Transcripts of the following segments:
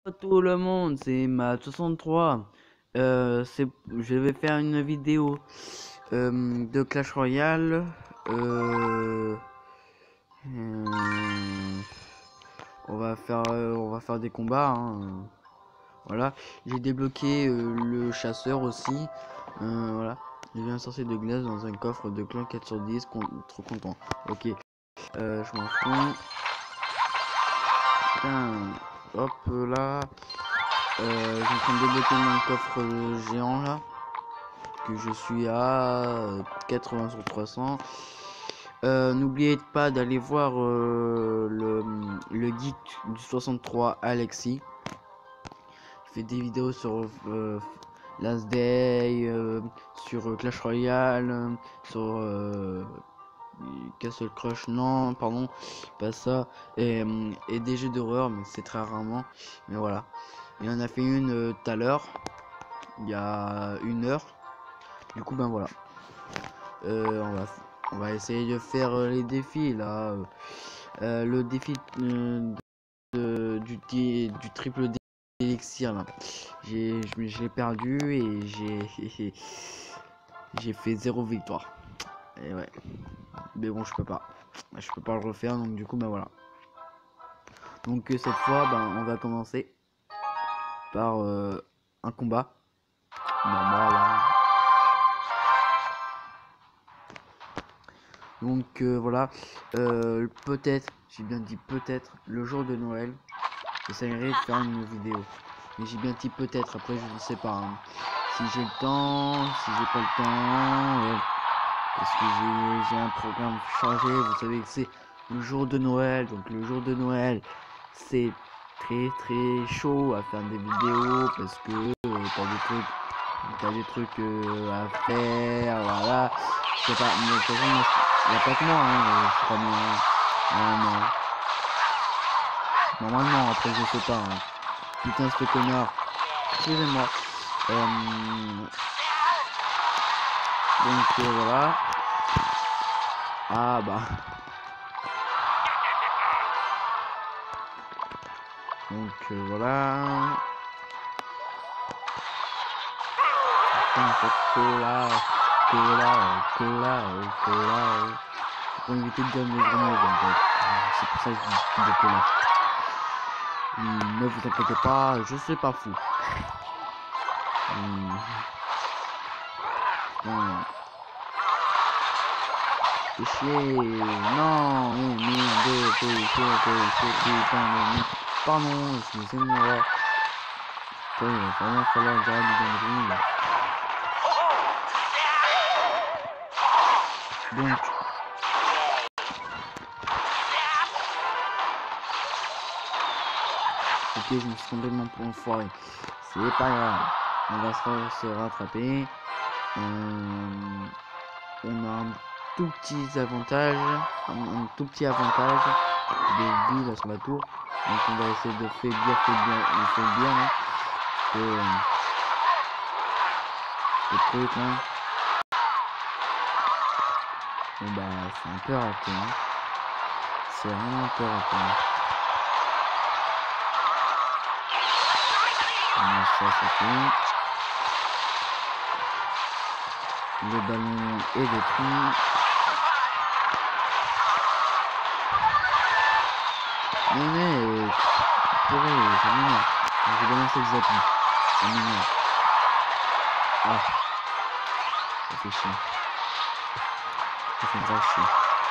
Tout le monde, c'est Matt63. Je vais faire une vidéo de Clash Royale. On va faire des combats. Voilà, j'ai débloqué le chasseur aussi. Voilà, j'ai vu un sorcier de glace dans un coffre de clan 4 sur 10. Trop content. Ok, je m'en fous. Putain, hop là. Je suis en train de débloquer mon coffre géant là, que je suis à 80 sur 300. N'oubliez pas d'aller voir le geek du 63 Alexis. Il fait des vidéos sur Last Day, sur Clash Royale, sur Castle Crush, non, pardon, pas ça, et des jeux d'horreur, mais c'est très rarement, mais voilà. Il en a fait une tout à l'heure, il y a 1 heure, du coup ben voilà. On va essayer de faire les défis là, le défi du triple d'élixir là. Je l'ai perdu et j'ai fait 0 victoire. Et ouais. Mais bon, je peux pas le refaire, donc du coup ben voilà. Donc cette fois ben on va commencer par un combat normal hein. Donc voilà, peut-être, j'ai bien dit peut-être, le jour de Noël, j'essaierai de faire une vidéo. Mais j'ai bien dit peut-être, après je ne sais pas. Hein. Si j'ai le temps, si j'ai pas le temps, parce que j'ai un programme chargé, vous savez que c'est le jour de Noël, donc le jour de Noël, c'est très chaud à faire des vidéos, parce que t'as des trucs à faire, voilà. Je sais pas, mais de toute façon, moi, il n'y a pas que moi, hein, je crois bien. Normalement, après, je sais pas. Hein. Putain, ce connard. Excusez-moi. Donc, voilà. Ah, bah. Donc, voilà. Putain, cola. Pour éviter de dire des gros mots, en fait. C'est pour ça que je dis de cola. Ne vous inquiétez pas, je suis pas fou. Fais chier. Non, merde, pardon, excusez-moi. Il va vraiment falloir que j'arrête de gagner. Donc, ok, je me suis complètement pour enfoiré. C'est pas grave. On va se rattraper. On a un tout petit avantage. Un tout petit avantage de vie là sur la tour. Donc on va essayer de faire bien. Hein. Le truc là. Bon bah c'est un peu raté. Hein. C'est vraiment un peu raté. Hein. Ça c'est fini. Le ballon est détruit. Mais purée, ça m'énerve. Je vais balancer le zapping. Ça m'énerve. Ah. Ça fait chier. Ça fait grave chier.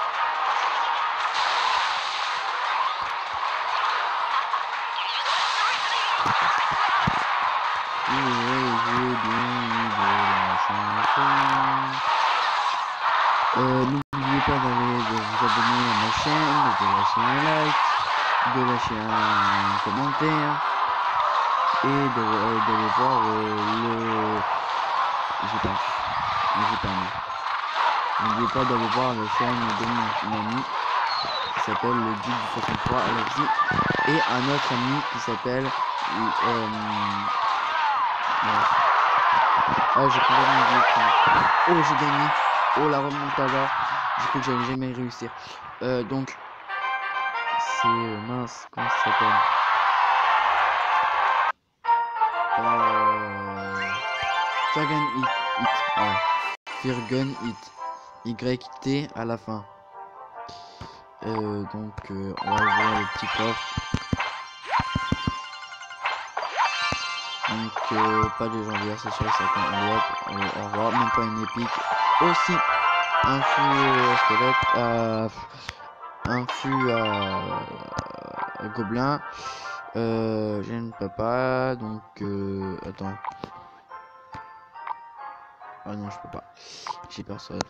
N'oubliez pas de vous abonner à ma chaîne, de lâcher un like, de lâcher un commentaire et d'aller voir le... J'ai pas mis. N'oubliez pas d'aller voir la chaîne de mon ami qui s'appelle le Geek du 63 Alexis et un autre ami qui s'appelle oh j'ai complètement oublié. Oh j'ai gagné. Oh la remontada. J'ai cru que j'allais jamais réussir. Donc c'est mince, comment ça s'appelle? It, voilà. Firgun It. YT à la fin. Donc on va ouvrir le petit coffre. Donc pas de légendaire, c'est sûr, ça compte. Allez hop, au revoir, même pas une épique. Aussi un fût squelette, un fût gobelin. Je ne peux pas, donc attends. Ah non, je peux pas. J'ai personne.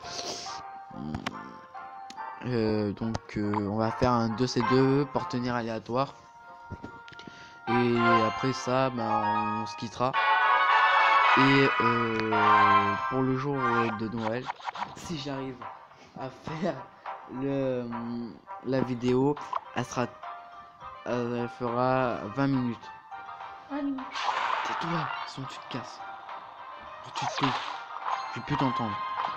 Donc on va faire un 2C2 partenaire aléatoire. Et après ça, on se quittera. Et pour le jour de Noël, si j'arrive à faire la vidéo, elle fera 20 minutes. Tais-toi, sinon tu te casses. Tu te tais. Je vais plus t'entendre.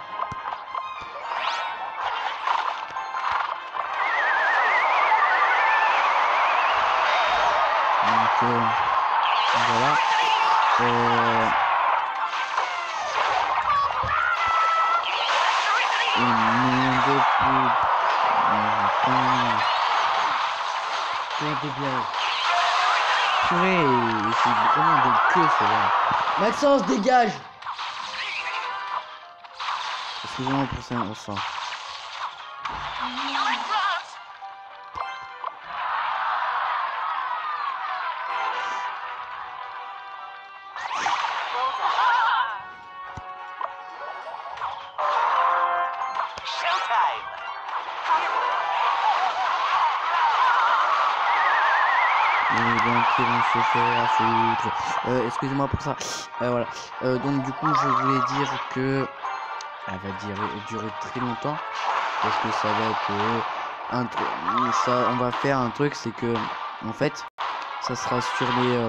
Donc voilà. Purée, c'est vraiment de queue celle-là. Maxence, dégage! Excusez-moi pour ça, on sent. Donc ils vont se faire foutre. Excusez-moi pour ça. Voilà. Donc du coup je voulais dire que elle va durer très longtemps parce que ça va être on va faire un truc, c'est que en fait ça sera sur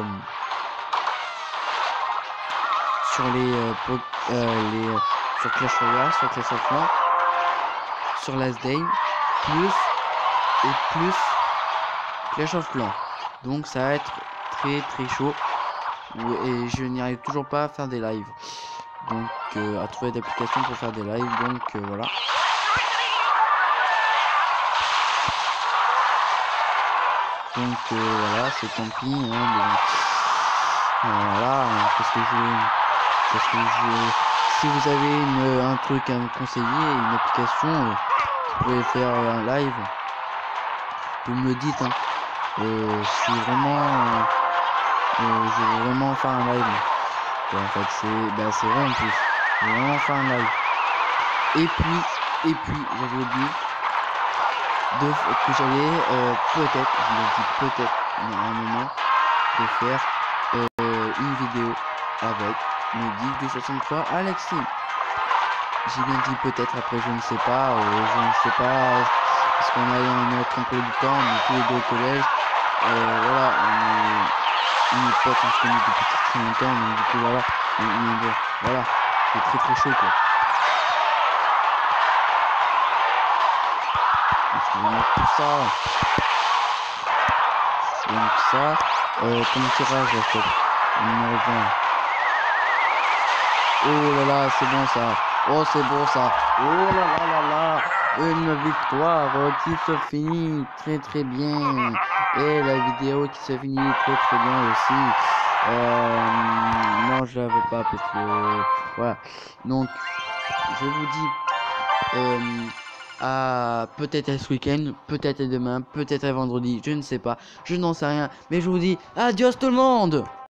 Clash Royale, sur Clash of Clans, sur Last Day plus Clash of Clans. Donc ça va être très chaud et je n'y arrive toujours pas à faire des lives, donc à trouver d'applications pour faire des lives, donc voilà. Donc voilà, c'est tant pis, hein, voilà, si vous avez un truc à me conseiller, une application qui pourrait faire un live, vous me le dites, hein. Je veux vraiment faire un live. En fait, c'est vrai en plus. Je veux vraiment faire un live. Et puis, j'avais oublié que j'allais peut-être à un moment de faire une vidéo avec mes geeks de 63 Alexis. J'ai bien dit peut-être, après je ne sais pas, parce qu'on a notre emploi du temps, on est tous les deux au collège. Voilà, on est potes, on se connaît depuis très longtemps, donc du coup voilà, voilà, c'est très chaud quoi. Excusez-moi pour ça. Donc ça, comme tirage, numéro 20. Oh là là, c'est bon ça. Oh c'est bon ça. Oh là. Une victoire qui se finit très bien. Et la vidéo qui se finit très bien aussi. Non, je la veux pas parce que voilà. Donc je vous dis peut-être à ce week-end, peut-être à demain, peut-être à vendredi, je ne sais pas, je n'en sais rien, mais je vous dis adios tout le monde.